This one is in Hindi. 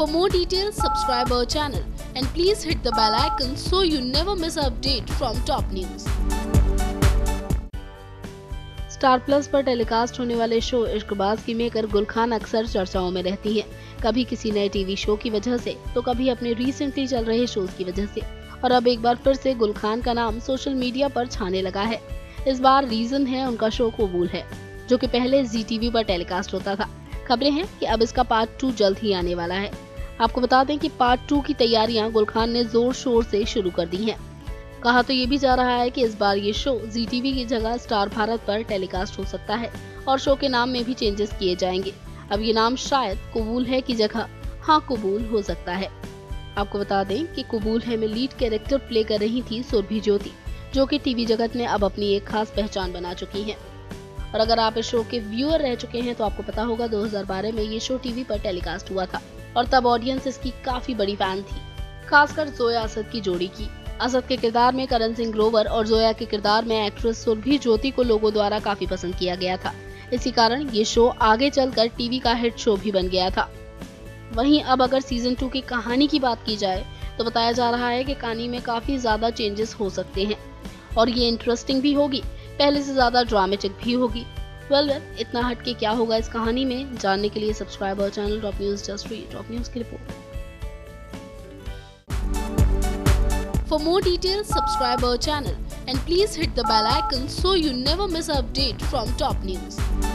more details, subscribe our channel and please hit the bell icon so you never miss an update from top news. Star Plus पर टेलीकास्ट होने वाले शो इश्कबाज की मेकर गुल खान अक्सर चर्चाओं में रहती हैं। कभी किसी नए टीवी शो की वजह से तो कभी अपने रिसेंटली चल रहे शोज की वजह से, और अब एक बार फिर से गुल खान का नाम सोशल मीडिया पर छाने लगा है। इस बार रीजन है उनका शो कबूल है, जो कि पहले जी टीवी पर टेलीकास्ट होता था। खबरें हैं कि अब इसका पार्ट 2 जल्द ही आने वाला है। आपको बता दें कि पार्ट 2 की तैयारियां गुल खान ने जोर शोर से शुरू कर दी हैं। कहा तो ये भी जा रहा है कि इस बार ये शो जी टीवी की जगह स्टार भारत पर टेलीकास्ट हो सकता है और शो के नाम में भी चेंजेस किए जाएंगे। अब ये नाम शायद कबूल है की जगह हाँ कबूल हो सकता है। आपको बता दें कि कबूल है में लीड कैरेक्टर प्ले कर रही थी सुरभि ज्योति, जो कि टीवी जगत में अब अपनी एक खास पहचान बना चुकी हैं। और अगर आप इस शो के व्यूअर रह चुके हैं तो आपको पता होगा 2012 में ये शो टीवी पर टेलीकास्ट हुआ था और तब ऑडियंस इसकी काफी बड़ी फैन थी, खासकर जोया असद की जोड़ी की। असद के किरदार में करण सिंह ग्रोवर और जोया के किरदार में एक्ट्रेस सुरभि ज्योति को लोगों द्वारा काफी पसंद किया गया था। इसी कारण ये शो आगे चलकर टीवी का हिट शो भी बन गया था। वहीं अब अगर सीजन 2 की कहानी की बात की जाए तो बताया जा रहा है कि कहानी में काफी ज्यादा चेंजेस हो सकते हैं और ये इंटरेस्टिंग भी होगी, पहले से ज्यादा ड्रामेटिक भी होगी। वेल, इतना हटके क्या होगा इस कहानी में, जानने के लिए subscribe our channel top news just read top news की report. For more details, subscribe our channel and please hit the bell icon so you never miss an update from top news.